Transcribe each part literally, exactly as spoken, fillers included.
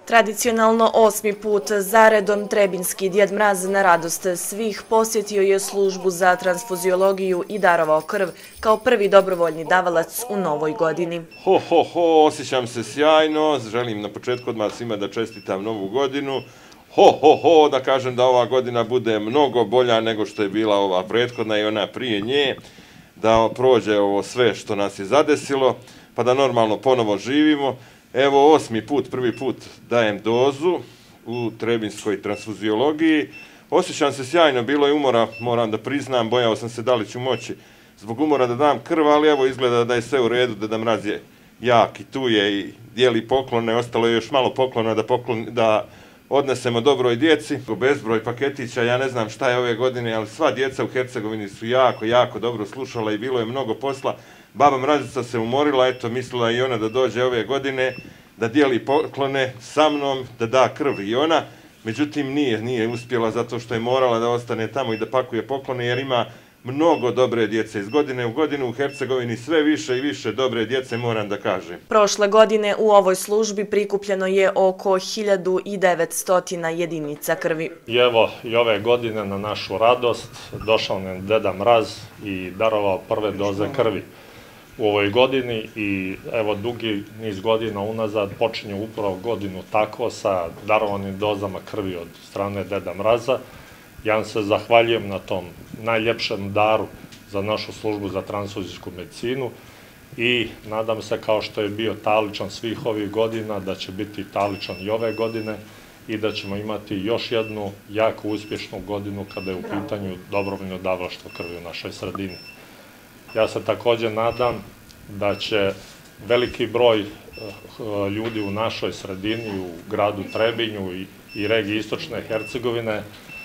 Tradicionalno osmi put zaredom Trebinski Djed Mraz na radost svih posjetio je službu za transfuziologiju i darovao krv kao prvi dobrovoljni davalac u novoj godini. Ho, ho, ho, osjećam se sjajno, želim na početku odmah svima da čestitam novu godinu. Ho, ho, ho, da kažem da ova godina bude mnogo bolja nego što je bila ova prethodna i ona prije nje, da prođe ovo sve što nas je zadesilo, pa da normalno ponovo živimo. Evo osmi put, prvi put dajem dozu u trebinskoj transfuziologiji. Osjećam se sjajno, bilo je umora, moram da priznam, bojao sam se da li ću moći zbog umora da dam krv, ali evo izgleda da je sve u redu, da Deda Mraz je jak i tu je i dijeli poklone, ostalo je još malo poklona da, poklon, da odnesemo dobroj djeci. Bezbroj paketića, ja ne znam šta je ove godine, ali sva djeca u Hercegovini su jako, jako dobro slušala i bilo je mnogo posla. Baba Mrazica se umorila, eto, mislila i ona da dođe ove godine, da dijeli poklone sa mnom, da da krv i ona. Međutim, nije, nije uspjela zato što je morala da ostane tamo i da pakuje poklone, jer ima mnogo dobre djece. Iz godine u godinu u Hercegovini sve više i više dobre djece, moram da kažem. Prošle godine u ovoj službi prikupljeno je oko hiljadu devetsto jedinica krvi. I evo i ove godine na našu radost došao nam Deda Mraz i darovao prve doze krvi u ovoj godini i evo dugi niz godina unazad počinje upravo godinu tako sa darovanim dozama krvi od strane Deda Mraza. Ja vam se zahvaljujem na tom najljepšem daru za našu službu za transfuzijsku medicinu i nadam se kao što je bio taličan svih ovih godina da će biti taličan i ove godine i da ćemo imati još jednu jako uspješnu godinu kada je u pitanju dobrovoljno davalaštvo krvi u našoj sredini. Ja se također nadam da će veliki broj ljudi u našoj sredini, u gradu Trebinju i, i regiji Istočne Hercegovine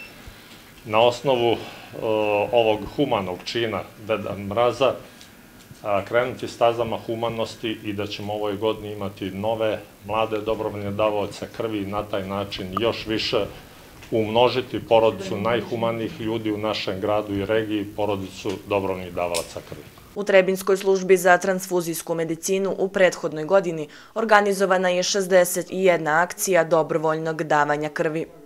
na osnovu ovog humanog čina Deda Mraza krenuti stazama humanosti i da ćemo u ovoj godini imati nove, mlade dobrovoljne davaoce krvi i na taj način još više umnožiti porodicu najhumanijih ljudi u našem gradu i regiji, porodicu dobrovoljnih davalaca krvi. U Trebinskoj službi za transfuzijsku medicinu u prethodnoj godini organizovana je šezdeset jedna akcija dobrovoljnog davanja krvi.